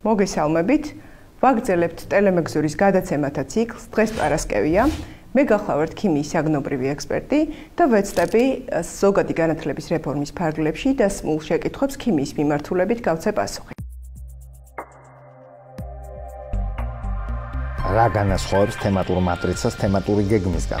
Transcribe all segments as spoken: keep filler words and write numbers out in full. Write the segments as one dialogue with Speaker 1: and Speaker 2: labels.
Speaker 1: მოგესალმებით, ვაგრძელებთ ტელემეგზურის გადაცემათა ციკლს, დღეს პარასკევია. მე გახლავართ ქიმიის საგნობრივი ექსპერტი და ვეცდები ზოგადი განათლების რეფორმის ფარგლებში და სმულ შეკითხვებს ქიმიის მიმართულებით გავცე პასუხი.
Speaker 2: რა განასხვავებს თემატურ მატრიცას თემატური გეგმისგან?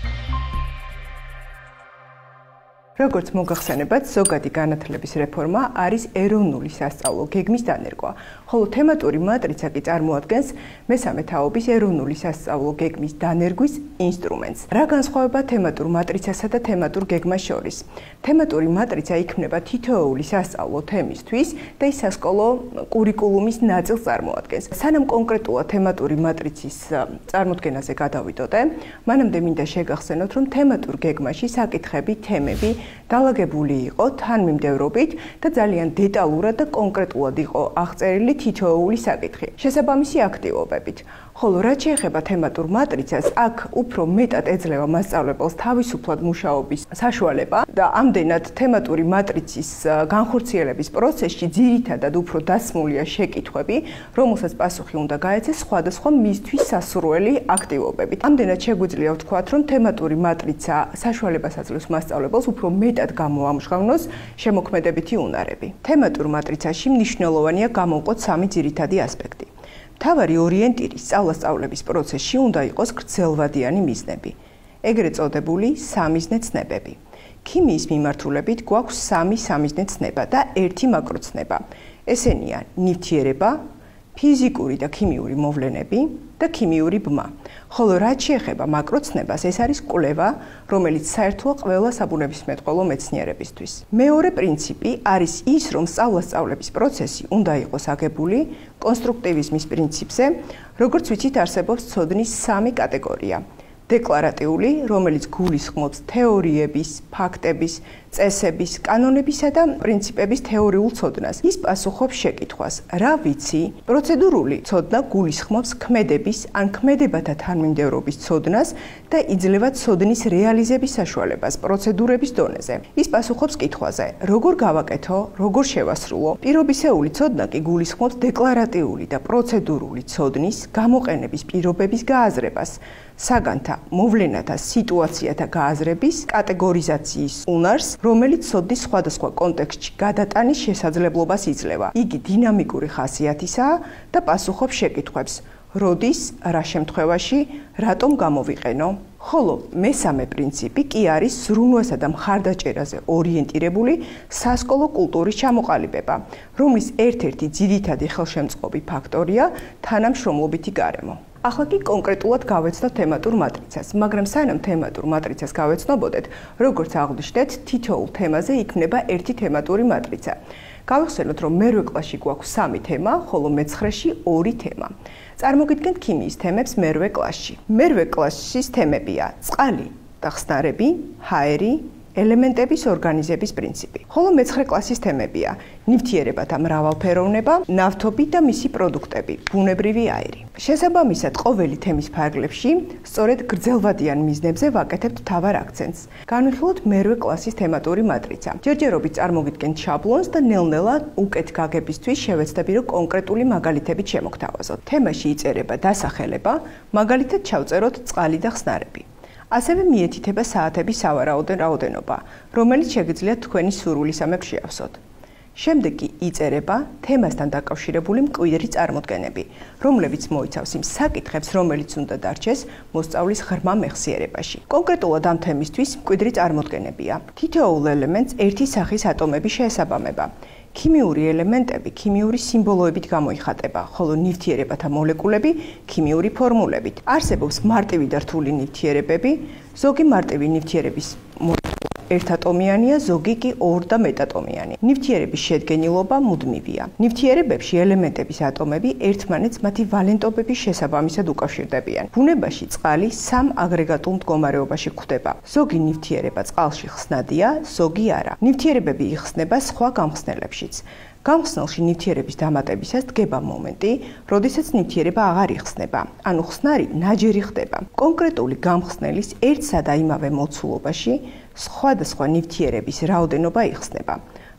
Speaker 1: როგორც მოგახსენებათ, ზოგადი განათლების რეფორმა არის ეროვნული სასწავლო გეგმის დანერგვა, ხოლო თემატური მატრიცა კი წარმოადგენს მესამე თაობის ეროვნული სასწავლო გეგმის დანერგვის ინსტრუმენტს. რა განსხვავება თემატურ მატრიცასა და თემატურ გეგმას შორის? თემატური მატრიცა იქმნება თითოეული სასწავლო თემისთვის და ის სასკოლო კურიკულუმის ნაწილს წარმოადგენს. სანამ კონკრეტულად თემატური მატრიცის წარმოდგენაზე გადავიდოდე, მანამდე მინდა შეგახსენოთ, რომ თემატურ გეგმაში საკითხები, თემები დალაგებული იყო თანმიმდევრობით და ძალიან დეტალურად და კონკრეტულად იყო აღწერილი თითოეული საკითხი შესაბამისი აქტივობებით. ხოლო რაც შეეხება თემატურ მატრიცას, აქ უფრო მეტად ეძლევა მასწავლებელს თავისუფლად მუშაობის საშუალება და ამდენად თემატური მატრიცის განხორციელების პროცესში ძირითადად უფრო დასმულია შეკითხვები, რომელსაც პასუხი უნდა გაეცეს სხვადასხვა მისთვის სასურველი აქტივობებით. ამდენად შეგვიძლია ვთქვათ, რომ თემატური მატრიცა საშუალებას აძლევს მასწავლებელს უფრო მეტად გამოამჟღავნოს შემოქმედებითი უნარები. თემატურ მატრიცაში მნიშვნელოვანია გამოვყოთ სამი ძირითადი ასპექტი. მთავარი ორიენტირი სწავლა-სწავლების პროცესში უნდა იყოს გრძელვადიანი მიზნები, ეგრეთ წოდებული სამიზნე ცნებები. ქიმიის მიმართულებით გვაქვს სამი სამიზნე ცნება და ერთი მაკროცნება. ესენია ნივთიერება, ფიზიკური და ქიმიური მოვლენები და ქიმიური ბმა. ხოლო რაც შეეხება მაკროცნებას, ეს არის კვლევა, რომელიც საერთოა ყველა საბუნებისმეტყველო მეცნიერებისთვის. მეორე პრინციპი არის ის, რომ სწავლა-სწავლების პროცესი უნდა იყოს აგებული კონსტრუქტივიზმის პრინციპზე, როგორც ვიცით, არსებობს ცოდნის სამი კატეგორია. დეკლარატიული, რომელიც გულისხმობს თეორიების, ფაქტების, წესების, კანონებისა და პრინციპების თეორიულ ცოდნას. ის პასუხობს შეკითხვას, რა ვიცი? პროცედურული ცოდნა გულისხმობს ქმედების ან ქმედებათა თანმიმდევრობის ცოდნას და იძლევა ცოდნის რეალიზების საშუალებას პროცედურების დონეზე. ის პასუხობს კითხვაზე, როგორ გავაკეთო, როგორ შევასრულო? პირობისეული ცოდნა კი გულისხმობს დეკლარატიული და პროცედურული ცოდნის გამოყენების პირობების გააზრებას. საგანთა, მოვლენათა, სიტუაციათა გააზრების კატეგორიზაციის უნარს, რომელიც ცოდნის სხვადასხვა კონტექსტში გადატანის შესაძლებლობას იძლევა. იგი დინამიკური ხასიათისაა და პასუხობს შეკითხვებს, როდის, რა შემთხვევაში, რატომ გამოვიყენო? ხოლო მესამე პრინციპი კი არის ზრუნვასა და მხარდაჭერაზე ორიენტირებული სასკოლო კულტურის ჩამოყალიბება, რომლის ერთ-ერთი ძირითადი ხელშემწყობი ფაქტორია თანამშრომლობითი გარემო. ახლა კი კონკრეტულად გავეცნოთ თემატურ მატრიცას, მაგრამ სანამ თემატურ მატრიცას გავეცნობოდეთ, როგორც აღვნიშნეთ, თითოეულ თემაზე იქმნება ერთი თემატური მატრიცა. გავიხსენოთ, რომ მერვე კლასში გვაქვს სამი თემა, ხოლო მეცხრეში ორი თემა. წარმოგიდგენთ ქიმიის თემებს მერვე კლასში. მერვე კლასის თემებია: წყალი და ხსნარები, ჰაერი, ელემენტების ორგანიზების პრინციპი. ხოლო მეცხრე კლასის თემებია: ნივთიერებათა მრავალფეროვნება, ნავთობი და მისი პროდუქტები, ბუნებრივი აირი. შესაბამისად, ყოველი თემის ფარგლებში სწორედ გრძელვადიან მიზნებზე ვაკეთებთ მთავარ აქცენტს. განვიხილოთ მერვე კლასის თემატური მატრიცა. ჯერჯერობით წარმოგიდგენთ შაბლონს და ნელ-ნელა უკეთ გაგებისთვის შევეცდები, რომ კონკრეტული მაგალითებით შემოგთავაზოთ. თემაში იწერება დასახელება, მაგალითად ჩავწეროთ წყალი და ხსნარები. ასევე მიეთითება საათების სავარაუდო რაოდენობა, რომელიც შეგიძლიათ თქვენი სურვილისამებრ შეავსოთ. შემდეგ კი იწერება თემასთან დაკავშირებული მკვიდრი წარმოდგენები, რომლებიც მოიცავს იმ საკითხებს, რომელიც უნდა დარჩეს მოსწავლის ღრმა მეხსიერებაში. კონკრეტულად ამ თემისთვის მკვიდრი წარმოდგენებია: თითოეულ ელემენტს ერთი სახის ატომები შეესაბამება. ქიმიური ელემენტები ქიმიური სიმბოლოებით გამოიხატება, ხოლო ნივთიერებათა მოლეკულები ქიმიური ფორმულებით. არსებობს მარტივი და რთული ნივთიერებები, ზოგი მარტივი ნივთიერების მოლეკულა ერთატომიანია, ზოგი კი ორ და მეტატომიანი. ნივთიერების შედგენილობა მუდმივია. ნივთიერებებში ელემენტების ატომები ერთმანეთს მათი ვალენტობების შესაბამისად უკავშირდებიან. ბუნებაში წყალი სამ აგრეგატულ მდგომარეობაში გვხვდება. ზოგი ნივთიერება წყალში ხსნადია, ზოგი არა. ნივთიერებები იხსნება სხვა გამხსნელებშიც. გამხსნელში ნივთიერების დამატებისას დგება მომენტი, როდესაც ნივთიერება აღარ იხსნება, ანუ ხსნარი ნაჯერი ხდება. კონკრეტული გამხსნელის ერთსა და იმავე მოცულობაში სხვადასხვა ნივთიერების რაოდენობა იხსნება.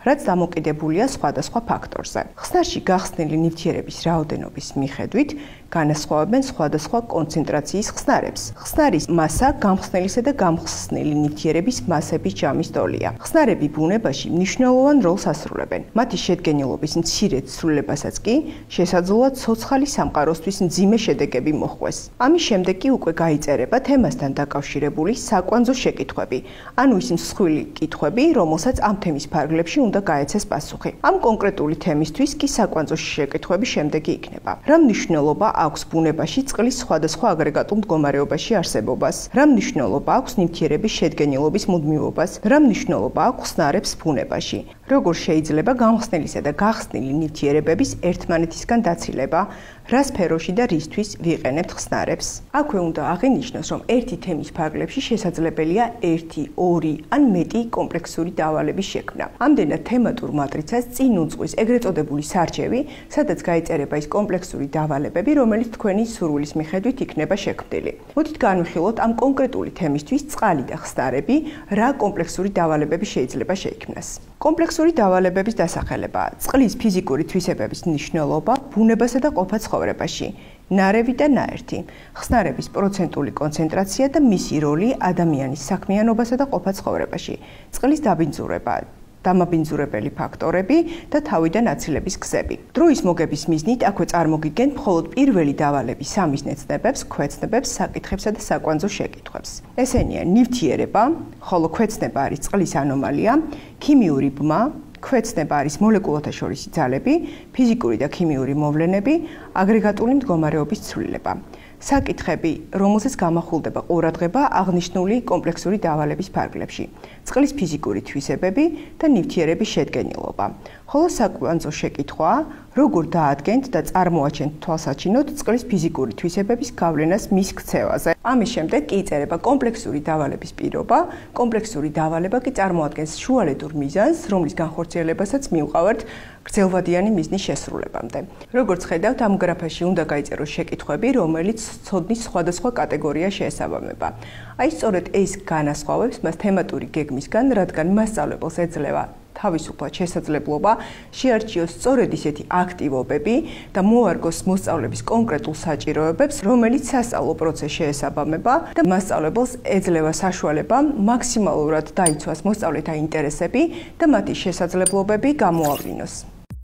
Speaker 1: რაც დამოკიდებულია სხვადასხვა ფაქტორზე. ხსნარში გახსნილი ნივთიერების რაოდენობის მიხედვით განასხვავებენ სხვადასხვა კონცენტრაციის ხსნარებს. ხსნარის მასა გამხსნელისა და გამხსნილი ნივთიერების მასების ჯამის ტოლია. ხსნარები ბუნებაში მნიშვნელოვან როლს ასრულებენ. მათი შედგენილობის მცირე ცვლილებასაც კი შესაძლოა ცოცხალი სამყაროსთვის მძიმე შედეგები მოჰყვეს. ამის შემდეგ კი უკვე გაიწერება თემასთან დაკავშირებული საკვანძო შეკითხვები, ანუ ის მსხვილი კითხვები, რომელსაც ამ თემის ფარგლებში უნდა გაეცეს პასუხი. ამ კონკრეტული თემისთვის კი საკვანძო შეკითხვები შემდეგი იქნება: რა მნიშვნელობა აქვს ბუნებაში წყლის სხვადასხვა აგრეგატულ მდგომარეობაში არსებობას? რა მნიშვნელობა აქვს ნივთიერების შედგენილობის მუდმივობას? რა მნიშვნელობა აქვს ხსნარებს ბუნებაში? როგორ შეიძლება გამხსნელისა და გახსნილი ნივთიერებების ერთმანეთისგან დაცილება? რა სფეროში და რისთვის ვიყენებთ ხსნარებს? აქვე უნდა აღინიშნოს, რომ ერთი თემის ფარგლებში შესაძლებელია ერთი, ორი ან მეტი კომპლექსური დავალების შექმნა. ამდენად თემატურ მატრიცას წინ უძღვის ეგრეთ წოდებული სარჩევი, სადაც გაიწერება ის კომპლექსური დავალებები, რომელიც თქვენი სურვილის მიხედვით იქნება შექმნილი. მოდით განვიხილოთ ამ კონკრეტული თემისთვის წყალი და ხსნარები, რა კომპლექსური დავალებები შეიძლება შეიქმნას. კომპლექსური დავალებების დასახელება: წყლის ფიზიკური თვისებების მნიშვნელობა ბუნებასა და ყოფა ცხოვრებაში, ნარევი და ნაერთი, ხსნარების პროცენტული კონცენტრაცია და მისი როლი ადამიანის საქმიანობასა და ყოფა ცხოვრებაში, წყლის დაბინძურება, დამაბინძურებელი ფაქტორები და თავიდან აცილების გზები. დროის მოგების მიზნით აქვე წარმოგიდგენთ მხოლოდ პირველი დავალების სამიზნე ცნებებს, ქვეცნებებს, საკითხებსა და საკვანძო შეკითხვებს. ესენია ნივთიერება, ხოლო ქვეცნება არის წყლის ანომალია, ქიმიური ბმა, ქვეცნება არის მოლეკულათა შორისი ძალები, ფიზიკური და ქიმიური მოვლენები, აგრეგატული მდგომარეობის ცვლილება. საკითხები, რომელზეც გამახულდება ყურადღება აღნიშნული კომპლექსური დავალების ფარგლებში, წყლის ფიზიკური თვისებები და ნივთიერების შედგენილობა. ხოლო საკვანძო შეკითხვა, როგორ დაადგენთ და წარმოაჩენთ თვალსაჩინოდ წყლის ფიზიკური თვისებების გავლენას მის ქცევაზე. ამის შემდეგ კი იწერება კომპლექსური დავალების პირობა. კომპლექსური დავალება კი წარმოადგენს შუალედურ მიზანს, რომლის განხორციელებასაც მივყავართ გრძელვადიანი მიზნის შესრულებამდე. როგორც ხედავთ, ამ გრაფაში უნდა გაიწეროს შეკითხვები, რომელიც ცოდნის სხვადასხვა კატეგორია შეესაბამება. აი სწორედ ეს განასხვავებს მას თემატური გეგმისგან, რადგან მასწავლებელს ეძლევა თავისუფლად შესაძლებლობა შეარჩიოს სწორედ ისეთი აქტივობები და მოარგოს მოსწავლების კონკრეტულ საჭიროებებს, რომელიც სასწავლო პროცესს შეესაბამება და მასწავლებელს ეძლევა საშუალება მაქსიმალურად დაიცვას მოსწავლეთა ინტერესები და მათი შესაძლებლობები გამოავლინოს.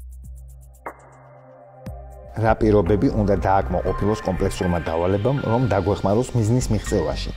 Speaker 2: რა პირობები უნდა დააკმაყოფილოს კომპლექსურმა დავალებამ, რომ დაგვეხმაროს მიზნის მიღწევაში?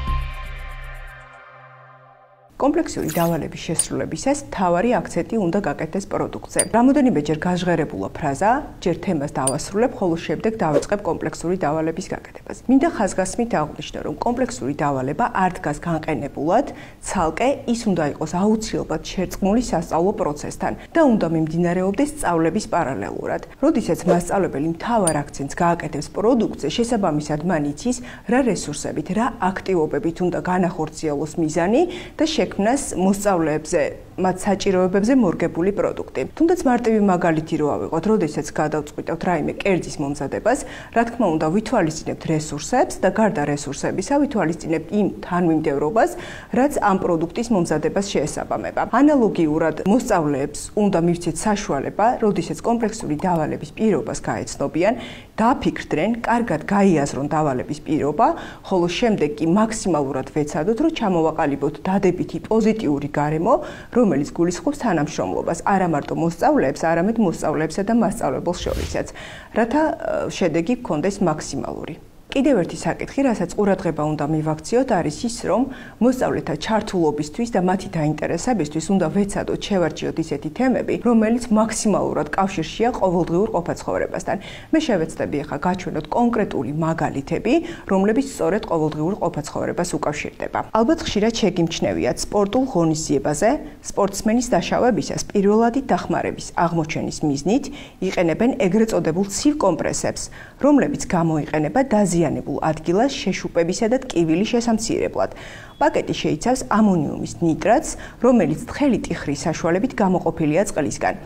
Speaker 1: კომპლექსური დავალების შესრულებისას მთავარი აქცენტი უნდა გაკეთდეს პროდუქტზე. რამოდენიმეჯერ გაჟღერებულა ფრაზა, ჯერ თემას დავასრულებ, ხოლო შემდეგ დავიწყებ კომპლექსური დავალების გაკეთებას. მინდა ხაზგასმით აღვნიშნო, რომ კომპლექსური დავალება არ დგას განყენებულად, ცალკე ის უნდა იყოს აუცილებლად შერწყმული სასწავლო პროცესთან და უნდა მიმდინარეობდეს სწავლების პარალელურად. როდესაც მასწავლებელი მთავარ აქცენტს გააკეთებს პროდუქტზე, შესაბამისად მან იცის, რა რესურსებით, რა აქტივობებით უნდა განახორციელოს მიზანი და შექმნას მოსწავლეებზე, მათ საჭიროებებზე მორგებული პროდუქტი. თუნდაც მარტივი მაგალითი რო ავიღოთ, როდესაც გადავწყვიტავთ რაიმე კერძის მომზადებას, რა თქმა უნდა, ვითვალისწინებთ რესურსებს და გარდა რესურსებისა ვითვალისწინებთ იმ თანმიმდევრობას, რაც ამ პროდუქტის მომზადებას შეესაბამება. ანალოგიურად მოსწავლეებს უნდა მივცეთ საშუალება, როდესაც კომპლექსური დავალების პირობას გაეცნობიან, დაფიქრდნენ, კარგად გაიაზრონ დავალების პირობა, ხოლო შემდეგ კი მაქსიმალურად ვეცადოთ, რომ ჩამოვაყალიბოთ დადებითი პოზიტიური გარემო, რომელიც გულისხმობს თანამშრომლობას, არა მარტო მოსწავლეებს, არამედ მოსწავლეებსა და მასწავლებელს შორისაც, რათა შედეგი გქონდეს მაქსიმალური. კიდევ ერთი საკითხი, რასაც ყურადღება უნდა მივაქციოთ, არის ის, რომ მოსწავლეთა ჩართულობისთვის და მათი დაინტერესებისთვის უნდა ვეცადოთ, შევარჩიოთ ისეთი თემები, რომელიც მაქსიმალურად კავშირშია ყოველდღიურ ყოფაცხოვრებასთან. მე შევეცდები ახლა გაჩვენოთ კონკრეტული მაგალითები, რომლებიც სწორედ ყოველდღიურ ყოფაცხოვრებას უკავშირდება. ალბათ ხშირად შეგიმჩნევიათ სპორტულ ღონისძიებაზე, სპორტსმენის დაშავებისას პირველადი დახმარების აღმოჩენის მიზნით იყენებენ ეგრეთ წოდებულ ცივ კომპრესებს, რომლებიც გამოიყენება დაზიანებულ ადგილას შეშუპებისა და ტკივილის შესამცირებლად. პაკეტი შეიცავს ამონიუმის ნიტრატს, რომელიც თხელი ტიხრის საშუალებით გამოყოფილია წყლისგან.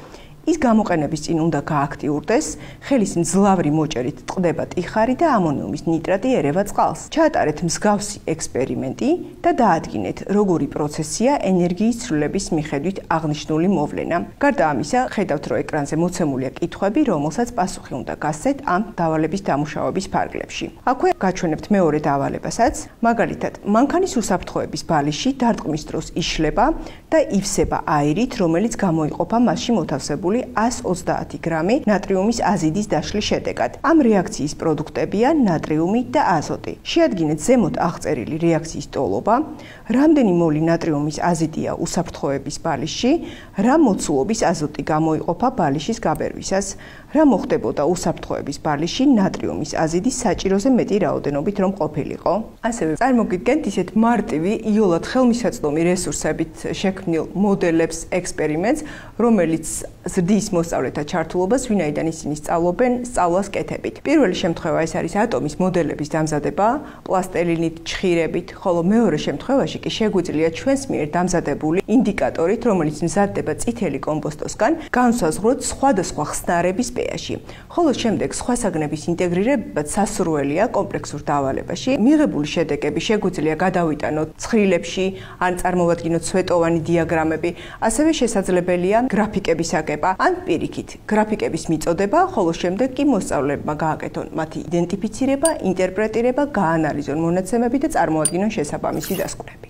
Speaker 1: ის გამოყენების წინ უნდა გააქტიურდეს, ხელის მძლავრი მოჭერით ტყდება ტიხარი და ამონიუმის ნიტრატი ერევა წყალს. ჩაატარეთ მსგავსი ექსპერიმენტი და დაადგინეთ, როგორი პროცესია ენერგიის ცვლილების მიხედვით აღნიშნული მოვლენა. გარდა ამისა, ხედავთ, რომ ეკრანზე მოცემულია კითხვები, რომელსაც პასუხი უნდა გასცეთ ამ დავალების დამუშავების ფარგლებში. აქვე გაჩვენებთ მეორე დავალებასაც, მაგალითად, მანქანის უსაფრთხოების ბალიში დარტყმის დროს იშლება და ივსება აირით, რომელიც გამოიყოფა მასში მოთავსებული ას ოცდაათი გრამი ნატრიუმის აზიდის დაშლის შედეგად. ამ რეაქციის პროდუქტებია ნატრიუმი და აზოტი. შეადგინეთ ზემოთ აღწერილი რეაქციის ტოლობა, რამდენი მოლი ნატრიუმის აზიდია უსაფრთხოების ბალიში, რა მოცულობის აზოტი გამოიყოფა ბალიშის გაბერვისას, რა მოხდებოდა უსაფრთხოების ბალიში ნატრიუმის აზიდის საჭიროზე მეტი რაოდენობით რომ ყოფილიყო. ასევე წარმოგიდგენთ ისეთ მარტივი იოლად ხელმისაწვდომი რესურსებით შექმნილ მოდელებს, ექსპერიმენტს, რომელიც ზრდის მოსწავლეთა ჩართულობას, ვინაიდან ისინი სწავლობენ სწავლას კეთებით. პირველი შემთხვევა ეს არის ატომის მოდელების დამზადება, პლასტელინით, ჩხირებით, ხოლო მეორე შემთხვევაში კი შეგვიძლია ჩვენს მიერ დამზადებული ინდიკატორით, რომელიც მზადდება წითელი კომპოსტოსგან, განსაზღვროთ სხვადასხვა ხსნარების პეაში. ხოლო შემდეგ სხვა საგნების ინტეგრირებაც სასურველია კომპლექსურ დავალებაში. მიღებული შედეგები შეგვიძლია გადავიტანოთ ცხრილებში, ან წარმოვადგინოთ სვეტოვანი დიაგრამები, ასევე შესაძლებელია გრაფიკების აგება, ან პირიქით, გრაფიკების მიწოდება, ხოლო შემდეგ კი მოსწავლეებმა გააკეთონ მათი იდენტიფიცირება, ინტერპრეტირება, გაანალიზონ მონაცემები და წარმოადგინონ შესაბამისი დასკვნები.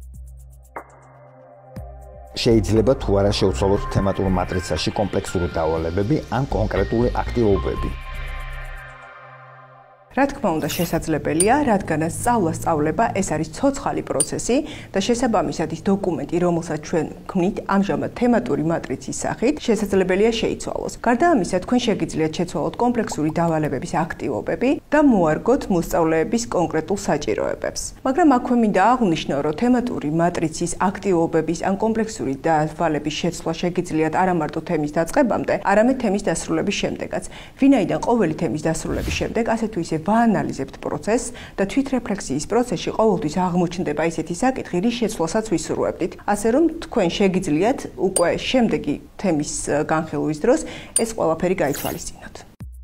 Speaker 2: შეიძლება თუ არა შევცვალოთ თემატურ მატრიცაში კომპლექსური დავალებები ან კონკრეტული აქტივობები.
Speaker 1: რა თქმა უნდა შესაძლებელია, რადგანაც სწავლა-სწავლება ეს არის ცოცხალი პროცესი და შესაბამისად ის დოკუმენტი, რომელსაც ჩვენ ვქმნით ამჟამად თემატური მატრიცის სახით, შესაძლებელია შეიცვალოს. გარდა ამისა, თქვენ შეგიძლიათ შეცვალოთ კომპლექსური დავალებების აქტივობები და მოარგოთ მოსწავლეების კონკრეტულ საჭიროებებს. მაგრამ აქვე მინდა აღვნიშნო, რომ თემატური მატრიცის აქტივობების ან კომპლექსური დავალების შეცვლა შეგიძლიათ არა მარტო თემის დაწყებამდე, არამედ თემის დასრულების შემდეგაც. ვინაიდან ყოველი თემის დასრულების შემდეგ ასე თუ ისე ვაანალიზებთ პროცესს და თვითრეფლექსიის პროცესში ყოველთვის აღმოჩნდება ისეთი საკითხი, რის შეცვლასაც ვისურვებდით. ასე რომ თქვენ შეგიძლიათ უკვე შემდეგი თემის განხილვის დროს ეს ყველაფერი გაითვალისწინოთ.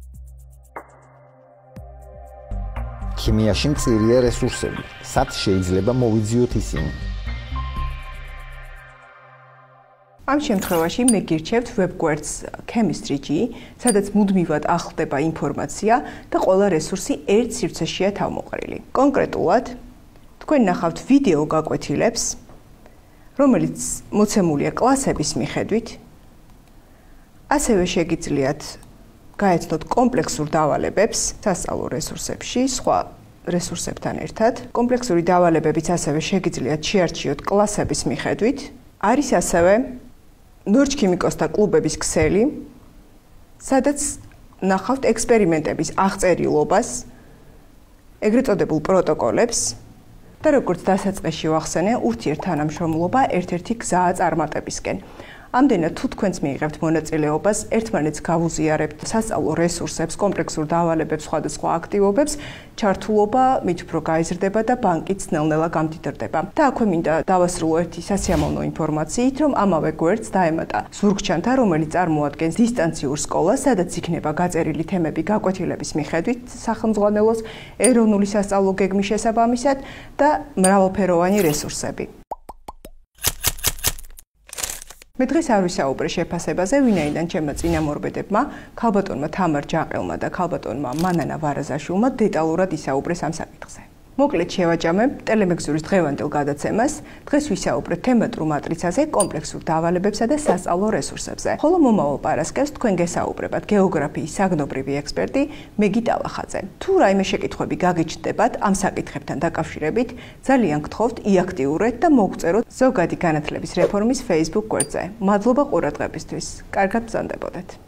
Speaker 2: ქიმიაში მწირია რესურსები. სად შეიძლება მოვიძიოთ ისინი?
Speaker 1: ამ შემთხვევაში მე გირჩევთ ვებგვერდს chemistry.gi, სადაც მუდმივად ახლდება ინფორმაცია და ყველა რესურსი ერთ სივრცეშია თავმოყრილი. კონკრეტულად, თქვენ ნახავთ ვიდეო გაკვეთილებს, რომელიც მოცემულია კლასების მიხედვით. ასევე შეგიძლიათ გაეცნოთ კომპლექსურ დავალებებს სასწავლო რესურსებში, სხვა რესურსებთან ერთად. კომპლექსური დავალებებიც ასევე შეგიძლიათ შეარჩიოთ კლასების მიხედვით. არის ასევე ნორჩქიმიკოსთა კლუბების ქსელი, სადაც ნახავთ ექსპერიმენტების აღწერილობას, ეგრეთ წოდებულ პროტოკოლებს და როგორც დასაწყისში ვახსენე, ურთიერთთანამშრომლობა ერთ-ერთი გზაა წარმატებისკენ. ამდენად თუ თქვენც მიიღებთ მონაწილეობას, ერთმანეთს გავუზიარებთ სასწავლო რესურსებს, კომპლექსურ დავალებებს, სხვადასხვა აქტივობებს, ჩართულობა მით უფრო გაიზრდება და ბანკიც ნელ-ნელა გამდიდრდება. და აქვე მინდა დავასრულო ერთი სასიამოვნო ინფორმაციით, რომ ამავე გვერდს დაემატა ზურგჩანთა, რომელიც წარმოადგენს დისტანციურ სკოლას, სადაც იქნება გაწერილი თემები გაკვეთილების მიხედვით სახელმძღვანელოს, ეროვნული სასწავლო გეგმის შესაბამისად და მრავალფეროვანი რესურსები. მე დღეს არ ვისაუბრე შეფასებაზე, ვინაიდან ჩემმა წინამორბედებმა, ქალბატონმა თამარ ჯაყელმა და ქალბატონმა მანანა ვარაზაშვილმა დეტალურად ისაუბრეს ამ საკითხზე. მოკლედ შევაჯამებ ტელემეგზურის დღევანდელ გადაცემას. დღეს ვისაუბრეთ თემატურ მატრიცაზე, კომპლექსურ დავალებებსა და სასწავლო რესურსებზე. ხოლო მომავალ პარასკევს თქვენ გესაუბრებათ გეოგრაფიის საგნობრივი ექსპერტი მეგი ტალახაძე. თუ რაიმე შეკითხვები გაგიჩნდებათ ამ საკითხებთან დაკავშირებით, ძალიან გთხოვთ იაქტიურეთ და მოგწეროთ ზოგადი განათლების რეფორმის Facebook გვერდზე. მადლობა ყურადღებისთვის. კარგად ბრძანდებოდეთ.